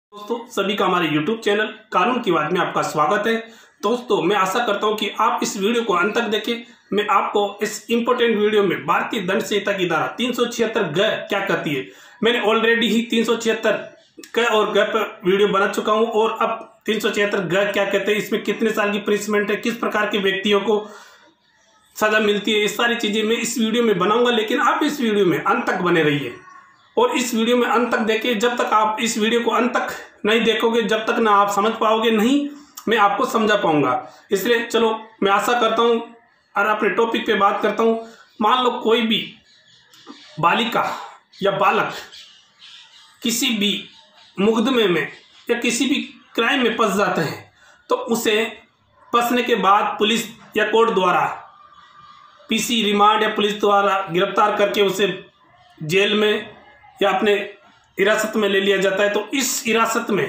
दोस्तों सभी का हमारे YouTube चैनल कानून की बात में आपका स्वागत है। दोस्तों मैं आशा करता हूं कि आप इस वीडियो को अंत तक देखें। मैं आपको इस इम्पोर्टेंट वीडियो में भारतीय दंड संहिता की धारा 376 ग क्या कहती है, मैंने ऑलरेडी ही 376 क और ग पर वीडियो बना चुका हूं और अब 376 ग क्या कहते हैं, इसमें कितने साल की पनिशमेंट है, किस प्रकार के व्यक्तियों को सजा मिलती है, ये सारी चीज़ें मैं इस वीडियो में बनाऊंगा। लेकिन आप इस वीडियो में अंत तक बने रहिए और इस वीडियो में अंत तक देखिए। जब तक आप इस वीडियो को अंत तक नहीं देखोगे, जब तक ना आप समझ पाओगे, नहीं मैं आपको समझा पाऊंगा। इसलिए चलो मैं आशा करता हूं और अपने टॉपिक पे बात करता हूं। मान लो कोई भी बालिका या बालक किसी भी मुकदमे में या किसी भी क्राइम में फंस जाते हैं, तो उसे फंसने के बाद पुलिस या कोर्ट द्वारा पीसी रिमांड या पुलिस द्वारा गिरफ्तार करके उसे जेल में या अपने हिरासत में ले लिया जाता है। तो इस हिरासत में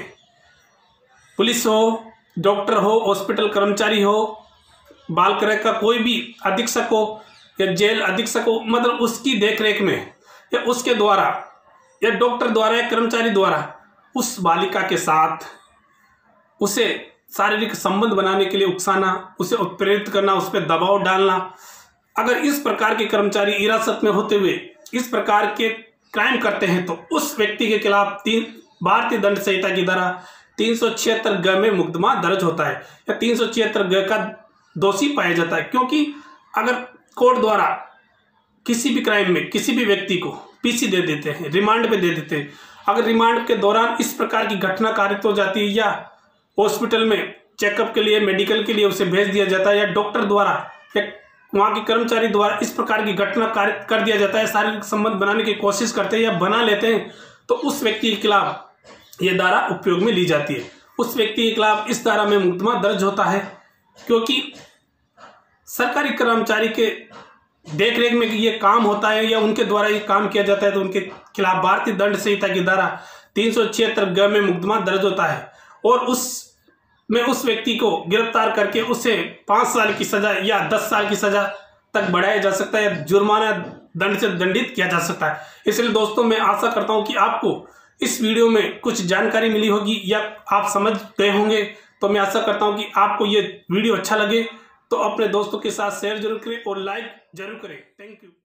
पुलिस हो, डॉक्टर हो, हॉस्पिटल कर्मचारी हो, बाल गृह का कोई भी अधीक्षक हो या जेल अधीक्षक हो, मतलब उसकी देखरेख में या उसके द्वारा या डॉक्टर द्वारा या कर्मचारी द्वारा उस बालिका के साथ उसे शारीरिक संबंध बनाने के लिए उकसाना, उसे उत्प्रेरित करना, उस पर दबाव डालना। अगर इस प्रकार के कर्मचारी हिरासत में होते हुए इस प्रकार के क्राइम करते हैं तो उस व्यक्ति के खिलाफ भारतीय दंड संहिता की धारा 376 ग में मुकदमा दर्ज होता है या 376 ग का दोषी पाया जाता है। क्योंकि अगर कोर्ट द्वारा किसी भी क्राइम में किसी भी व्यक्ति को पीसी दे देते हैं, रिमांड पे दे देते हैं, अगर रिमांड के दौरान इस प्रकार की घटना कारित हो जाती है या हॉस्पिटल में चेकअप के लिए, मेडिकल के लिए उसे भेज दिया जाता है या डॉक्टर द्वारा या वहाँ के कर्मचारी द्वारा इस प्रकार की घटना कारित कर दिया जाता है, शारीरिक संबंध बनाने की कोशिश करते हैं या बना लेते हैं, तो उस व्यक्ति के खिलाफ ये धारा उपयोग में ली जाती है। उस व्यक्ति के खिलाफ इस धारा में मुकदमा दर्ज होता है। क्योंकि सरकारी कर्मचारी के देखरेख में ये काम होता है या उनके द्वारा ये काम किया जाता है, तो उनके खिलाफ भारतीय दंड संहिता की धारा 376 ग में मुकदमा दर्ज होता है और उस व्यक्ति को गिरफ्तार करके उसे 5 साल की सजा या 10 साल की सजा तक बढ़ाया जा सकता है या जुर्माना दंड से दंडित किया जा सकता है। इसलिए दोस्तों मैं आशा करता हूं कि आपको इस वीडियो में कुछ जानकारी मिली होगी या आप समझ गए होंगे। तो मैं आशा करता हूं कि आपको ये वीडियो अच्छा लगे तो अपने दोस्तों के साथ शेयर जरूर करें और लाइक जरूर करें। Thank you.